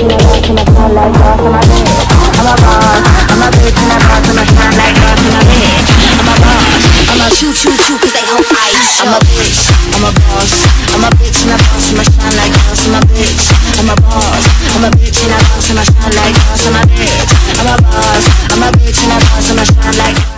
and a boss, I'ma shine like boss, I'm a bitch. I'm a boss, I'm a bitch and a boss, I'ma shine like boss, I'm a bitch. I'm a boss, I'm a choo choo choo 'cause they hope I show. I'm a bitch, I'm a boss, I'm a bitch and a boss, I'ma shine like boss, I'm a bitch. I'm a boss, I'm a bitch and a boss, I'ma shine like boss, I'm a bitch. I'm a boss, I'm a bitch and a boss, I'ma shine like